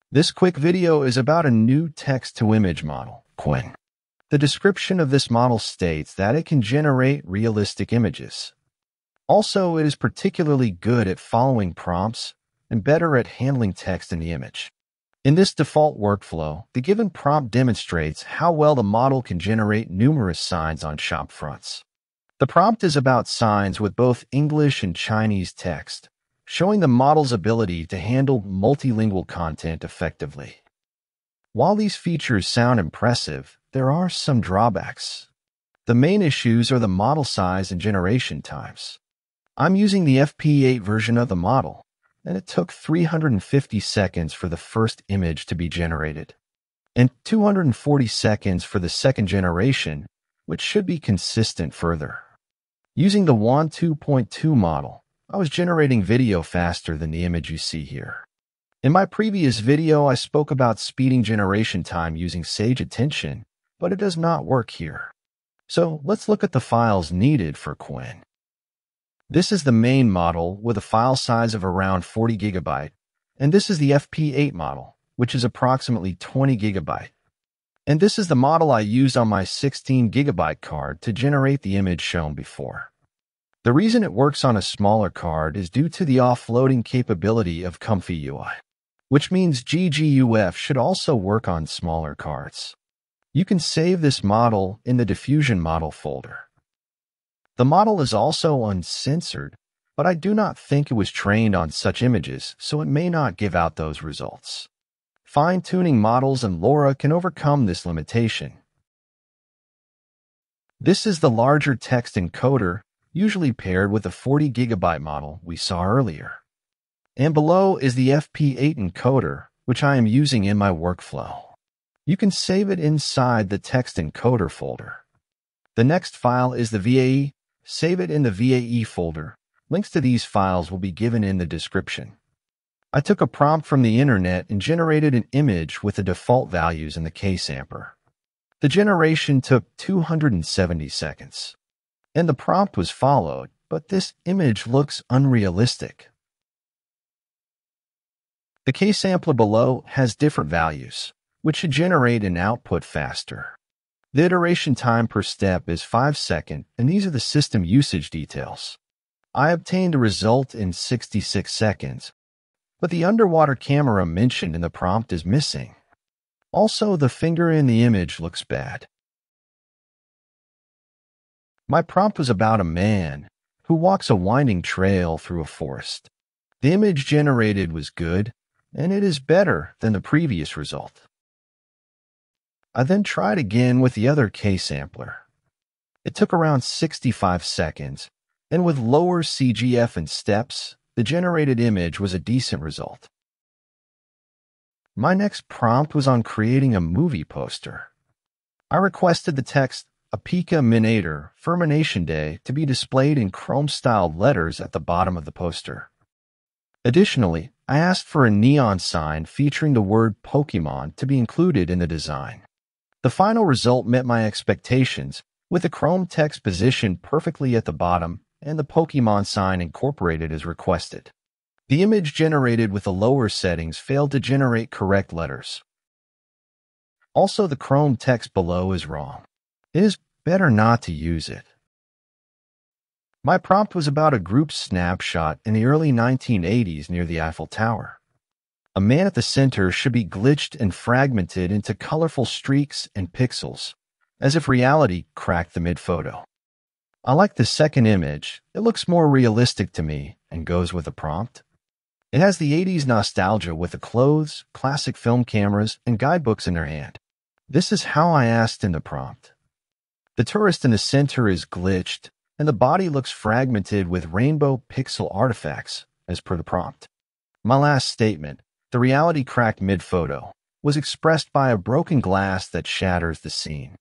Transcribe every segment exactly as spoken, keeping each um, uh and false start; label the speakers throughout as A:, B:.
A: This quick video is about a new text-to-image model, Qwen. The description of this model states that it can generate realistic images. Also, it is particularly good at following prompts and better at handling text in the image. In this default workflow, the given prompt demonstrates how well the model can generate numerous signs on shop fronts. The prompt is about signs with both English and Chinese text, showing the model's ability to handle multilingual content effectively. While these features sound impressive, there are some drawbacks. The main issues are the model size and generation times. I'm using the F P eight version of the model, and it took three hundred fifty seconds for the first image to be generated, and two hundred forty seconds for the second generation, which should be consistent further. Using the Qwen two point two model, I was generating video faster than the image you see here. In my previous video, I spoke about speeding generation time using Sage Attention, but it does not work here. So let's look at the files needed for Qwen. This is the main model with a file size of around forty gigabytes, and this is the F P eight model, which is approximately twenty gigabytes. And this is the model I used on my sixteen gigabyte card to generate the image shown before. The reason it works on a smaller card is due to the offloading capability of comfyUI, which means G G U F should also work on smaller cards. You can save this model in the diffusion model folder. The model is also uncensored, but I do not think it was trained on such images, so it may not give out those results. Fine-tuning models and Lora can overcome this limitation. This is the larger text encoder, usually paired with the forty gigabyte model we saw earlier. And below is the F P eight encoder, which I am using in my workflow. You can save it inside the text encoder folder. The next file is the V A E. Save it in the V A E folder. Links to these files will be given in the description. I took a prompt from the internet and generated an image with the default values in the K-sampler. The generation took two hundred seventy seconds. And the prompt was followed, but this image looks unrealistic. The K-sampler below has different values, which should generate an output faster. The iteration time per step is five seconds, and these are the system usage details. I obtained a result in sixty-six seconds, but the underwater camera mentioned in the prompt is missing. Also, the finger in the image looks bad. My prompt was about a man who walks a winding trail through a forest. The image generated was good, and it is better than the previous result. I then tried again with the other K-sampler. It took around sixty-five seconds, and with lower C G F and steps, the generated image was a decent result. My next prompt was on creating a movie poster. I requested the text Apika Minator Fermentation Day to be displayed in Chrome-styled letters at the bottom of the poster. Additionally, I asked for a neon sign featuring the word Pokemon to be included in the design. The final result met my expectations, with the Chrome text positioned perfectly at the bottom and the Pokemon sign incorporated as requested. The image generated with the lower settings failed to generate correct letters. Also, the Chrome text below is wrong. It is better not to use it. My prompt was about a group snapshot in the early nineteen eighties near the Eiffel Tower. A man at the center should be glitched and fragmented into colorful streaks and pixels, as if reality cracked the mid-photo. I like the second image. It looks more realistic to me and goes with the prompt. It has the eighties nostalgia with the clothes, classic film cameras, and guidebooks in their hand. This is how I asked in the prompt. The tourist in the center is glitched, and the body looks fragmented with rainbow pixel artifacts, as per the prompt. My last statement, the reality cracked mid-photo, was expressed by a broken glass that shatters the scene.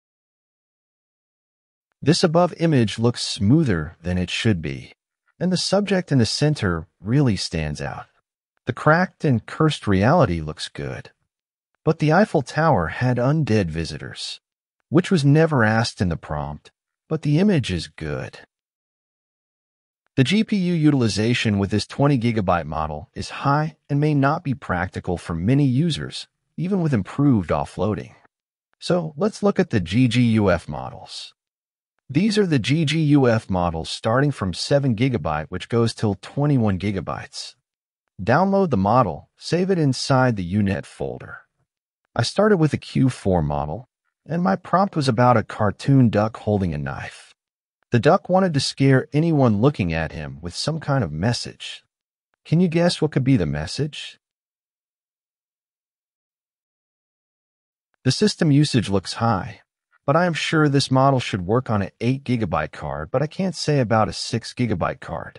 A: This above image looks smoother than it should be, and the subject in the center really stands out. The cracked and cursed reality looks good. But the Eiffel Tower had undead visitors, which was never asked in the prompt, but the image is good. The G P U utilization with this twenty gigabyte model is high and may not be practical for many users, even with improved offloading. So let's look at the G G U F models. These are the G G U F models starting from seven gigabyte, which goes till twenty-one gigabytes. Download the model, save it inside the U net folder. I started with a Q four model, and my prompt was about a cartoon duck holding a knife. The duck wanted to scare anyone looking at him with some kind of message. Can you guess what could be the message? The system usage looks high, but I am sure this model should work on an eight gigabyte card, but I can't say about a six gigabyte card.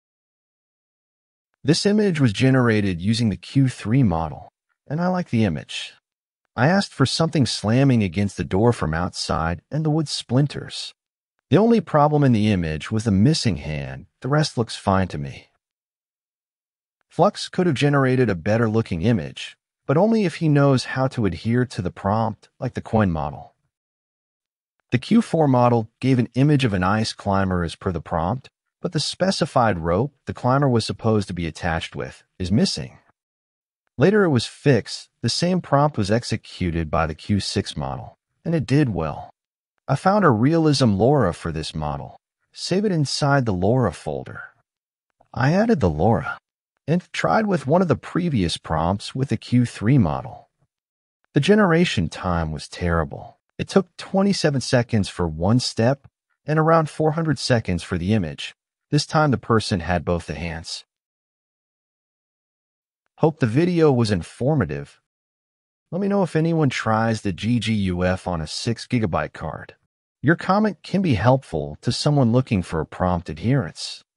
A: This image was generated using the Q three model, and I like the image. I asked for something slamming against the door from outside and the wood splinters. The only problem in the image was the missing hand. The rest looks fine to me. Flux could have generated a better-looking image, but only if he knows how to adhere to the prompt, like the Qwen model. The Q four model gave an image of an ice climber as per the prompt, but the specified rope the climber was supposed to be attached with is missing. Later it was fixed. The same prompt was executed by the Q six model, and it did well. I found a realism Lora for this model. Save it inside the Lora folder. I added the Lora and tried with one of the previous prompts with the Q three model. The generation time was terrible. It took twenty-seven seconds for one step and around four hundred seconds for the image. This time the person had both the hands. Hope the video was informative. Let me know if anyone tries the G G U F on a six gigabyte card. Your comment can be helpful to someone looking for a prompt adherence.